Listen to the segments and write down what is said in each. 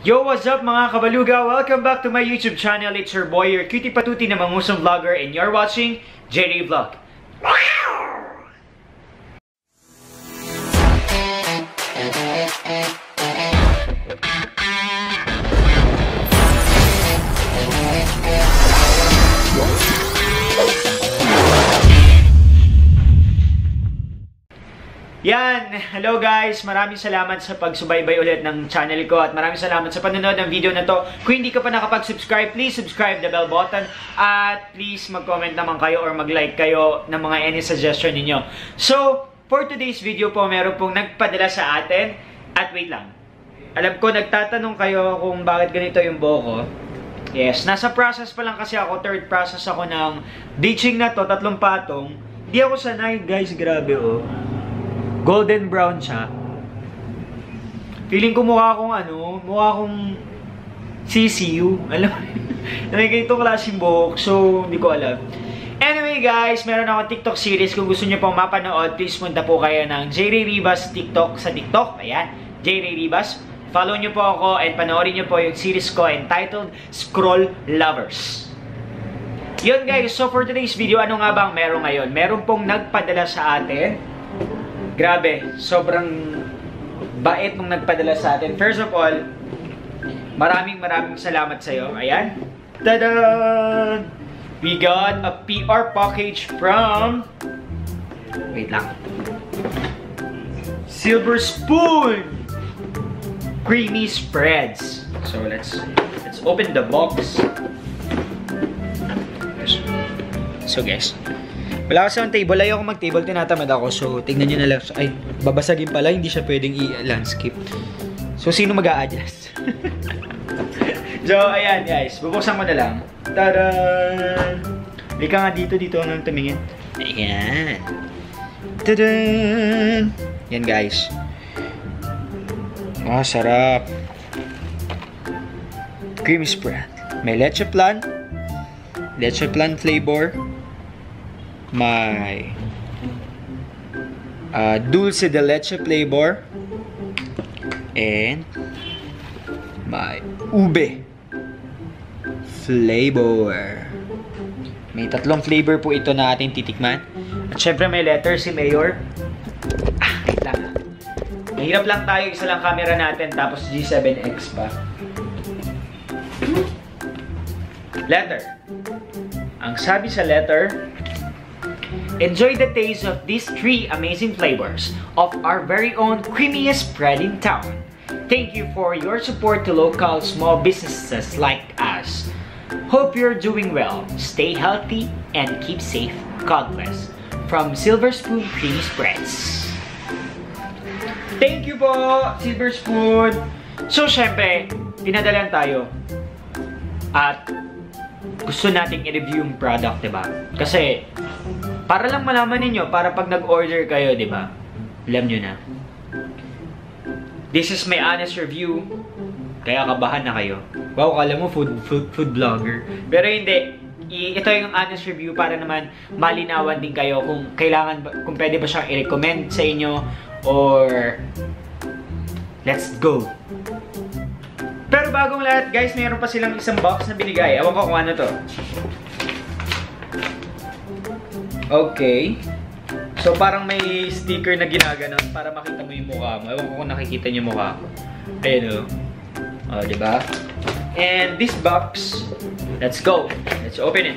Yo, what's up mga kabaluga? Welcome back to my YouTube channel. It's your boy, your cutie patuti na mangusong vlogger, and you're watching JD Vlog. Yan! Hello guys! Maraming salamat sa pagsubaybay ulit ng channel ko at maraming salamat sa panonood ng video na to. Kung hindi ka pa nakapag-subscribe, please subscribe the bell button at please mag-comment naman kayo or mag-like kayo ng mga any suggestion ninyo. So, for today's video po, meron pong nagpadala sa atin at wait lang. Alam ko, nagtatanong kayo kung bakit ganito yung buhok ko. Yes, nasa process pa lang kasi ako, third process ako ng bleaching na to, 3 patong. Di ako sanay guys, grabe oh. Golden brown siya. Feeling ko mukha akong mukha akong CCU. Alam mo, may ganitong klaseng buhok. So, hindi ko alam. Anyway guys, meron akong TikTok series. Kung gusto niyo pong mapanood, please punta po kayo ng J. Ray Ribas TikTok sa TikTok. Ayan, J. Ray Ribas. Follow niyo po ako and panoorin niyo po yung series ko entitled Scroll Lovers. Yun guys, so for today's video, ano nga bang meron ngayon? Meron pong nagpadala sa atin. Grabe, sobrang bait nung nagpadala sa atin. First of all, maraming salamat sa iyo. Ayan. Tada! We got a PR package from... Wait lang. Silver Spoon! Creamy Spreads. So, let's open the box. So, guys. Wala kasi ang table. Ayaw ko mag-table. Tinatamad ako. So, tignan nyo na lang. Ay, babasagin pala. Hindi siya pwedeng i-landscape. So, sino mag-a-adjust? So, ayan guys. Bubuksan ko na lang. Tadaan! Lika nga dito. Dito ako nang tumingin. Ayan. Tadaan! Yan guys. Ah, sarap. Creamy spread. May leche plan. Leche plan flavor. May dulce de leche flavor and may ube flavor. May 3 flavor po ito na ating titikman. At syempre may letter si Mayor. Wait lang. Mahirap lang tayo, isa lang camera natin tapos G7X pa. Letter. Ang sabi sa letter, enjoy the taste of these 3 amazing flavors of our very own creamiest spread in town. Thank you for your support to local small businesses like us. Hope you're doing well. Stay healthy and keep safe. God bless. From Silver Spoon Creamy Spreads. Thank you po, Silver Spoon. So, syempre, pinadalan tayo. At gusto nating i-review yung product, diba? Kasi, para lang malaman ninyo, para pag nag-order kayo, di ba? Alam nyo na. This is my honest review. Kaya kabahan na kayo. Wow, kala mo food vlogger. Pero hindi. Ito yung honest review para naman malinawan din kayo kung kailangan, kung pwede ba siyang i-recommend sa inyo or let's go. Pero bagong lahat, guys, mayroon pa silang isang box na binigay. Ewan ko kung ano to. Okay. So, parang may sticker na ginaganon para makita mo yung mukha mo. Ewan ko kung nakikita niyo yung mukha ko. Ayan o. O, diba? And this box, let's go. Let's open it.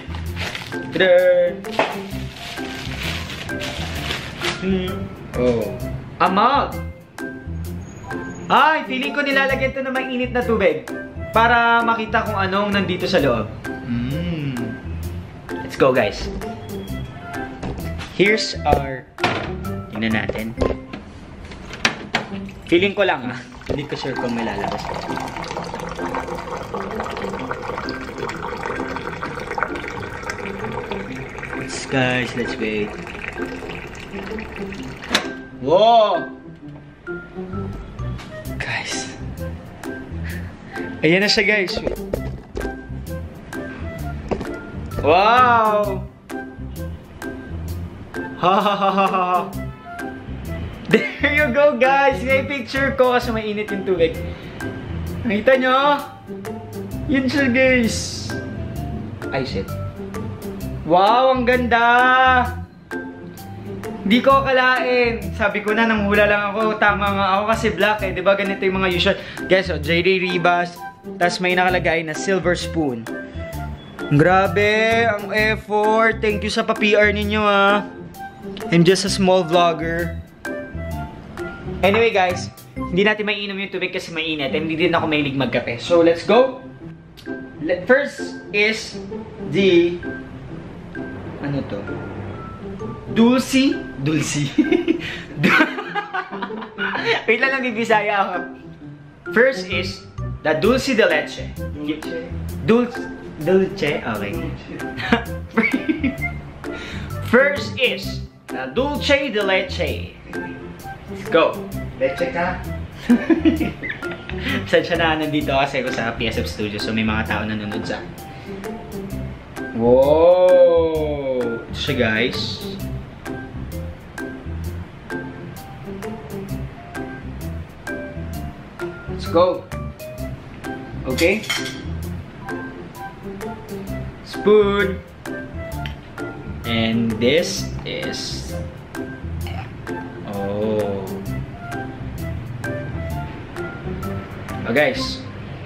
Oh. A mug. Ay, feeling ko nilalagyan ito ng mainit na tubig para makita kung anong nandito sa loob. Let's go, guys. Here's our... Tingnan natin. Feeling ko lang hindi ko sure kung may lalabas. Guys, let's wait. Whoa! Guys. Ayan na siya guys. Wow! Ha ha ha ha ha. There you go guys! May picture ko kasi mainit yung tubig. Nakita nyo? Yun siya, guys. Ay, shit. Wow, ang ganda! Hindi ko akalain. Sabi ko na, nanghula lang ako. Tama nga ako kasi black eh. Diba ganito yung mga usual. Guys, oh, JD Ribas. Tapos may nakalagay na silver spoon. Grabe, ang effort. Thank you sa pa-PR ninyo ah. I'm just a small vlogger. Anyway guys, hindi natin maiinom yung tubig kasi mainit. Hindi din ako mahilig magkape. So let's go. First is the... Ano to? Dulce. Wait lang bibisaya ako. First is the dulce de leche. Dulce? Okay. First is the dulce de leche. Let's go. Leche ka. Saan siya na nandito kasi ako sa PSF Studio so may mga tao nanonood sa. Wow! Ito siya guys. Let's go. Okay. Spoon. And this is... Oh. Oh guys.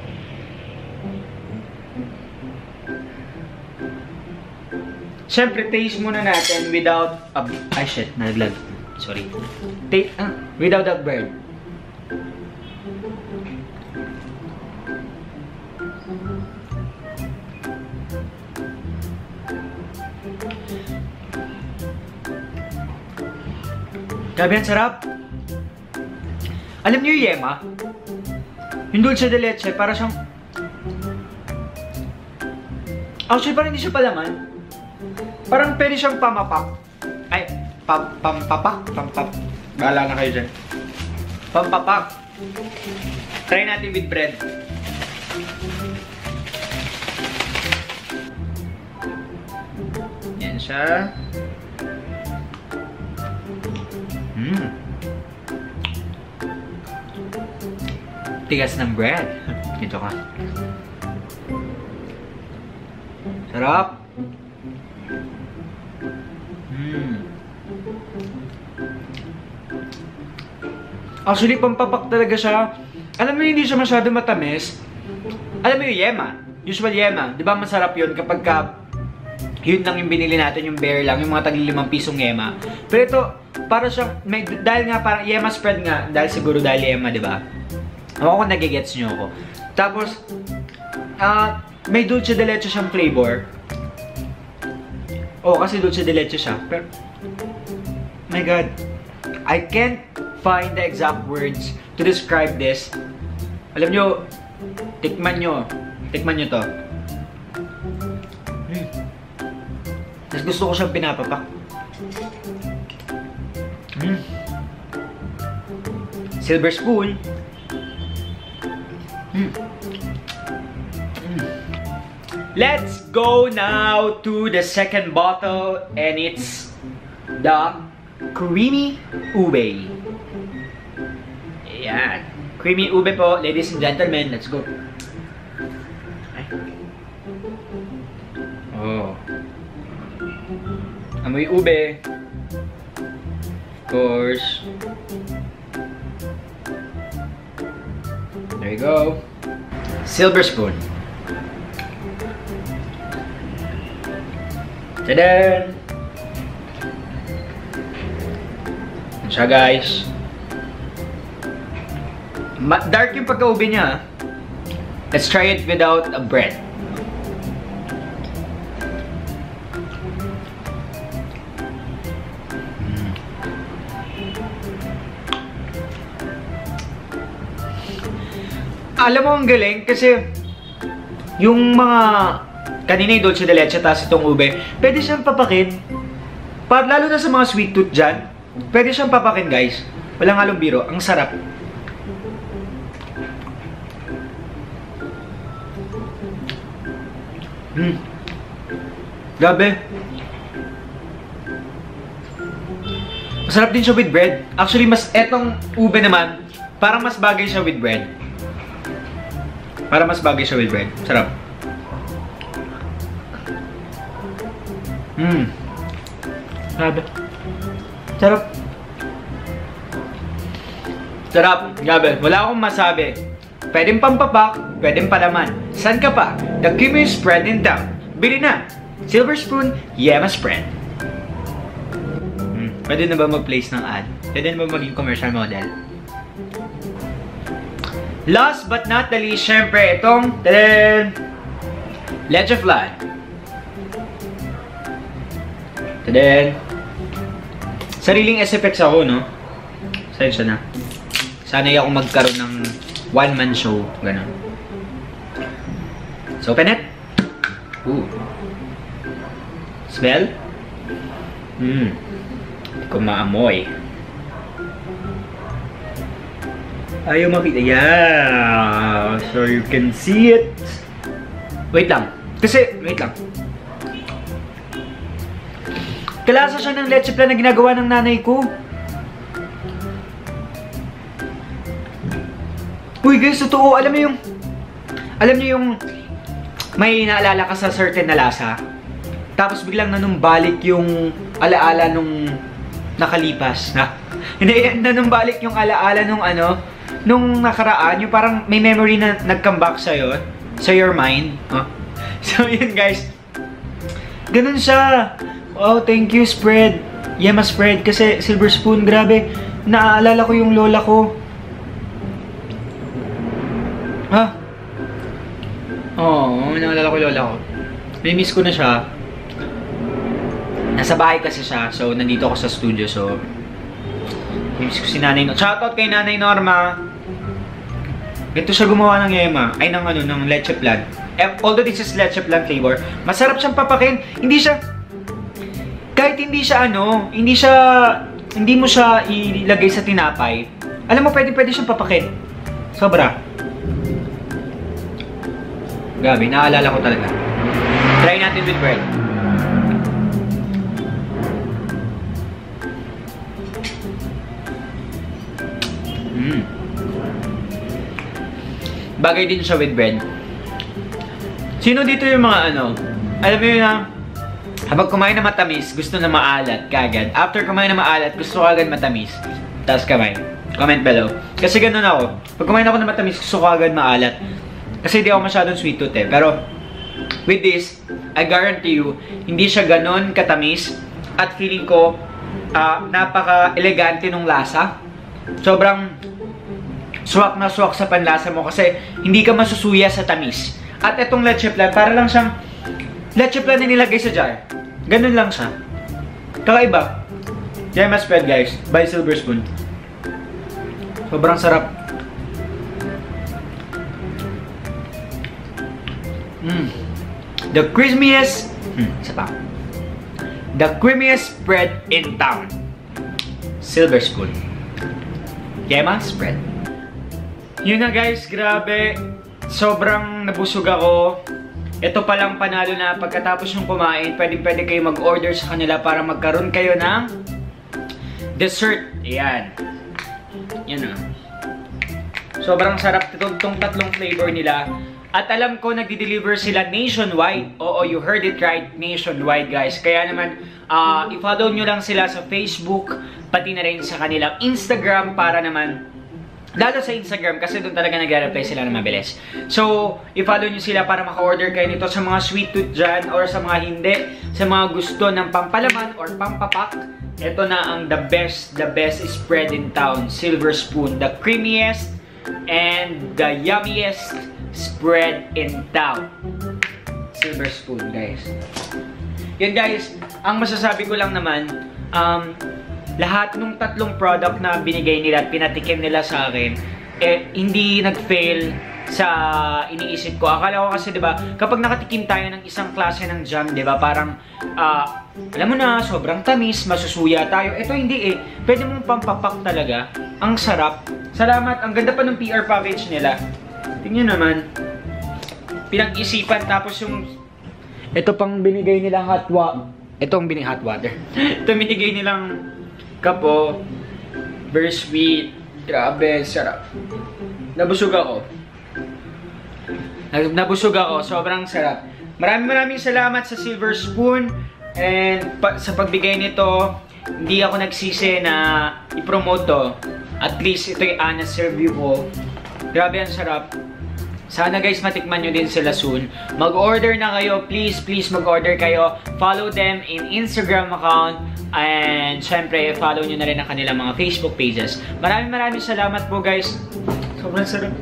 Siyempre, taste muna natin without... Ay shit, nalaglag. Sorry. Without that bread. Grabe, ang sarap. Alam niyo yung yema? Yung dulce de leche, para siyang... Actually, parang hindi siya palaman. Parang pwede siyang pamapak. Ay, pampapak? Bahala na kayo dyan. Pampapak. Try natin with bread. Yan siya. Tigas ng bread. Ito ka. Sarap. Actually, pampapak talaga siya. Alam mo, hindi siya masyado matamis. Alam mo yung yema. Usual yema. Di ba masarap yun kapag yun lang yung binili natin, yung bare lang, yung mga tagli 5 pisong yema. Pero ito, para siyang, dahil nga parang yema spread nga, dahil siguro dahil yema, di ba? Ako kung nagigets nyo ako. Tapos, may dulce de leche siyang flavor. Oh, kasi dulce de leche siya. Pero, my God, I can't find the exact words to describe this. Alam nyo, tikman nyo to. Mas gusto ko siyang pinapapak. Silver spoon. Let's go now to the second bottle, and it's the creamy ube. Ayan. Creamy ube po, ladies and gentlemen. Let's go. Ay. Oh. Amoy ube. Of course. There you go. Silver spoon. Tadaan! Yan siya guys. Dark yung pagka-ube niya. Let's try it without a bread. Alam mo ang galing kasi yung mga kanina yung dulce de leche tapos itong ube, pwede siyang papakin. Lalo na sa mga sweet tooth dyan, pwede siyang papakin guys. Walang halong biro, ang sarap. Grabe. Masarap din siya with bread. Actually, etong ube naman, parang mas bagay siya with bread. Para mas bagay siya with bread. Sarap. Grabe. Sarap. Sarap. Grabe. Wala akong masabi. Pwedeng pampapak, pwedeng palaman. San ka pa? The creamiest spread in town. Bili na. Silver Spoon, Yema Spread. Pwede na ba mag-place ng ad? Pwede na ba maging commercial model? Last but not the least, syempre, itong Leche Flan. Sariling SFX ako, no? Sensya na. Sanay ako magkaroon ng one-man show. Ganun. So, open it. Ooh. Smell? Hindi ko maamoy. Ayaw makita. Yeah. So, you can see it. Wait lang. Wait lang. Kalasa siya ng leche flan na ginagawa ng nanay ko. Uy guys, totoo. Alam niyo yung may naalala ka sa certain na lasa. Tapos biglang nanumbalik yung alaala nung nakalipas. Hindi, nanumbalik yung alaala nung nakaraan. Yung parang may memory na nag-come back sa'yo. Sa your mind. So yun guys. Ganun siya. Oh, thank you Spread. Yema Spread. Kasi Silver Spoon, grabe. Naaalala ko yung lola ko. Oo, naalala ko yung lola ko. May-miss ko na siya. Nasa bahay kasi siya. So, nandito ako sa studio. So, may-miss ko si Nanay Norma. Shoutout kay Nanay Norma. Ganito siya gumawa ng yema. Ay, ng leche flan. Although this is leche flan flavor, masarap siyang papakin. Hindi siya, kahit hindi mo siya ilagay sa tinapay. Alam mo, pwede siyang papakin. Sobra. Grabe, naalala ko talaga. Try natin with bread. Bagay din siya with bread. Sino dito yung mga alam mo yun na, habang kumain na matamis, gusto na maalat kagad. After kumain na maalat, gusto ko agad matamis. Tapos kamay. Comment below. Kasi ganun ako. Pag kumain ako na matamis, gusto ko agad maalat. Kasi di ako masyadong sweet tooth eh. Pero, with this, I guarantee you, hindi siya ganon katamis. At feeling ko, napaka-elegante nung lasa. Sobrang swak na swak sa panlasa mo kasi hindi ka masusuya sa tamis. At itong leche flan, para lang siyang leche flan na nilagay sa jar. Ganun lang siya. Kakaiba. Yema Spread guys, by Silver Spoon. Sobrang sarap. The creamiest The creamiest spread in town. Silver Spoon. Yema Spread. Yun na guys, grabe. Sobrang nabusog ako. Ito palang panalo na pagkatapos yung kumain, pwede kayo mag-order sa kanila para magkaroon kayo ng dessert. Ayan. Yan o. Sobrang sarap itong tatlong flavor nila. At alam ko, nagdi-deliver sila nationwide. Oo, you heard it right. Nationwide, guys. Kaya naman, i-follow nyo lang sila sa Facebook, pati na rin sa kanilang Instagram para naman, lalo sa Instagram, kasi doon talaga nag-reply sila na mabilis. So, i-follow nyo sila para maka-order kayo nito sa mga sweet tooth dyan or sa mga hindi. Sa mga gusto ng pampalaman or pampapak, ito na ang the best spread in town. Silver Spoon. The creamiest and the yummiest spread in town. Silver Spoon, guys. Yan, guys. Ang masasabi ko lang naman, lahat ng tatlong product na binigay nila at pinatikim nila sa akin, hindi nag-fail sa iniisip ko. Akala ko kasi, diba, kapag nakatikim tayo ng isang klase ng jam, diba, parang, alam mo na, sobrang tamis, masusuya tayo. Ito hindi Pwede mong pampapak talaga. Ang sarap. Salamat. Ang ganda pa ng PR package nila. Tingnan naman. Pinag-isipan. Tapos yung ito pang binigay nilang hot water. Itong hot water. Ito binigay nilang kapo. Very sweet. Grabe. Sarap. Nabusog ako. Nabusog ako. Sobrang sarap. Maraming salamat sa Silver Spoon. And sa pagbigay nito, hindi ako nagsisi na i-promote to. At least ito yung honest review ko. Grabe, ang sarap. Sana guys matikman nyo din sila soon. Mag-order na kayo. Please mag-order kayo. Follow them in Instagram account. And syempre, follow nyo na rin ang kanilang mga Facebook pages. Maraming salamat po guys. Sobrang sarap.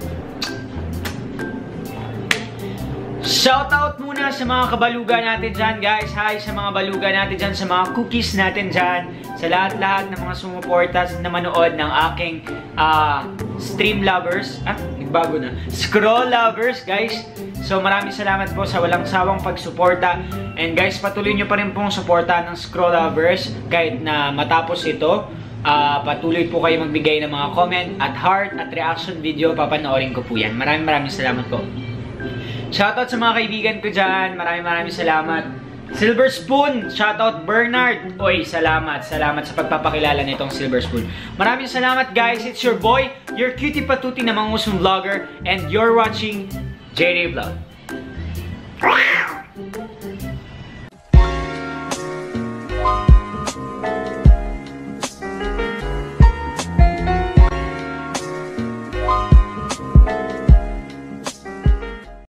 Shoutout muna sa mga kabaluga natin dyan, guys. Hi sa mga baluga natin dyan, sa mga cookies natin dyan, sa lahat-lahat ng mga sumuportas na manood ng aking stream lovers. Nagbago na. Scroll lovers, guys. So maraming salamat po sa walang sawang pagsuporta. And guys, patuloy nyo pa rin pong suporta ng Scroll lovers kahit na matapos ito. Patuloy po kayo magbigay ng mga comment at heart at reaction video. Papanoorin ko po yan. Maraming salamat po. Shoutout sa mga kaibigan ko dyan. Maraming salamat. Silver Spoon, shoutout Bernard. Oy, salamat sa pagpapakilala nitong Silver Spoon. Maraming salamat guys. It's your boy, your cutie patuti na mangusong vlogger, and you're watching JD Vlog.